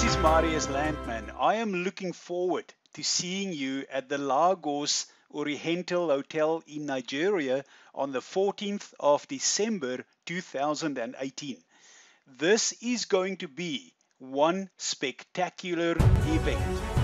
This is Marius Landman. I am looking forward to seeing you at the Lagos Oriental Hotel in Nigeria on the 14th of December 2018. This is going to be one spectacular event.